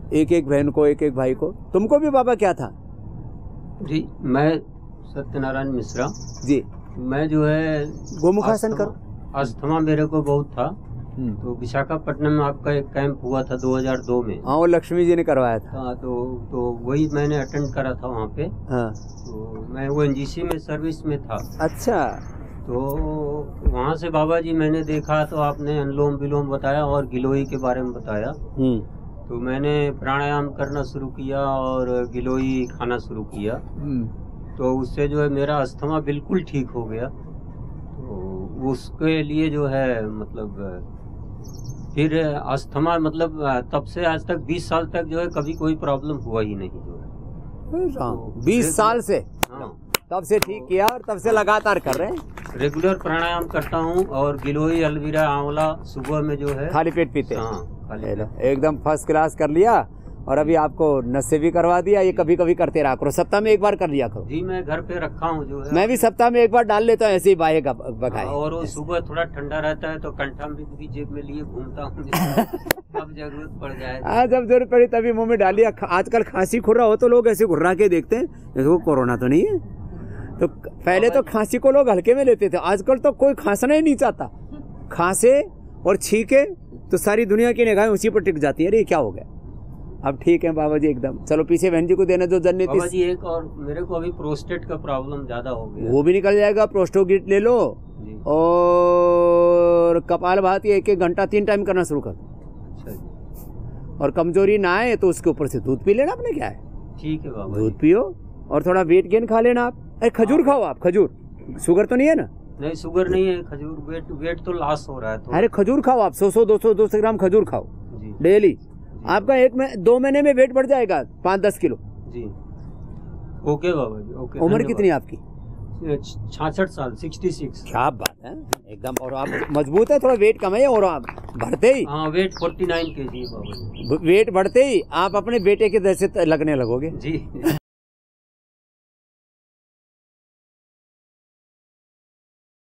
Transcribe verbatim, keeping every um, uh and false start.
एक एक बहन को, एक एक भाई को। तुमको भी बाबा क्या था? जी मैं सत्यनारायण मिश्रा जी। मैं जो है गोमुखासन करो। अस्थमा मेरे को बहुत था, तो विशाखापट्टनम में आपका एक कैंप हुआ था दो हज़ार दो में। हाँ, वो लक्ष्मी जी ने करवाया था। हाँ, तो तो वही मैंने अटेंड करा था वहाँ पे। हाँ। तो मैं वो एनजीसी में सर्विस में था। अच्छा। तो वहाँ से बाबा जी मैंने देखा, तो आपने अनुलोम विलोम बताया और गिलोई के बारे में बताया। तो मैंने प्राणायाम करना शुरू किया और गिलोई खाना शुरू किया। तो उससे जो है मेरा अस्थमा बिल्कुल ठीक हो गया। तो उसके लिए जो है मतलब फिर अस्थमा मतलब तब से आज तक बीस साल तक जो है कभी कोई प्रॉब्लम हुआ ही नहीं जो है। तो बीस साल से? हाँ, तब से ठीक किया और तब से लगातार कर रहे हैं। रेगुलर प्राणायाम करता हूँ और गिलोई, एलोवेरा, आंवला सुबह में जो है खाली पेट पीते हैं। हाँ, खाली पेट। एकदम फर्स्ट क्लास कर लिया। और अभी आपको नशे भी करवा दिया। ये कभी कभी करते रहा करो, सप्ताह में एक बार कर लिया करो। जी मैं घर पे रखा हूँ जो है। मैं भी सप्ताह में एक बार डाल लेता हूँ, ऐसे ही बाहे का बगाए। और वो सुबह थोड़ा ठंडा रहता है तो कंठामृत भी जेब में लिए घूमता हूँ जब जरूरत पड़ जाए। हाँ, जब जरूरत पड़ी तभी मुंह में डालिए। आजकल खांसी खुर्रा हो तो लोग ऐसे घुर्रा के देखते हैं, इसको कोरोना तो नहीं है। तो पहले तो खांसी को लोग हल्के में लेते थे, आजकल तो कोई खांसना ही नहीं चाहता। खांसे और छीके तो सारी दुनिया की निगाहें उसी पर टिक जाती है। अरे क्या हो गया? अब ठीक है बाबा जी एकदम। चलो पीछे बहन जी को देना जो जन्नती। बाबा जी एक और मेरे को अभी प्रोस्टेट का प्रॉब्लम ज्यादा हो गया। वो भी निकल जाएगा। प्रोस्टोगिट ले लो और कपालभाति एक एक घंटा तीन टाइम करना शुरू कर। अच्छा जी। और कमजोरी ना आए तो उसके ऊपर से दूध पी लेना। आपने क्या है? ठीक है बाबा। दूध पियो और थोड़ा वेट गेन खा लेना आप। अरे खजूर खाओ आप। खजूर, शुगर तो नहीं है ना? नहीं शुगर नहीं है। खजूर वेट वेट तो लॉस हो रहा है तो। अरे खजूर खाओ आप। सौ सौ दो सौ दो सौ ग्राम खजूर खाओ डेली। आपका एक में दो महीने में वेट बढ़ जाएगा पाँच दस किलो। जी ओके बाबा जी। ओके। उम्र कितनी है आपकी? छियासठ साल, सिक्सटी सिक्स। क्या बात है एकदम। और आप मजबूत है, थोड़ा वेट कम है और आप बढ़ते ही। हाँ वेट फोर्टी नाइन के जी बाबा जी। वेट बढ़ते ही आप अपने बेटे के जैसे लगने लगोगे। जी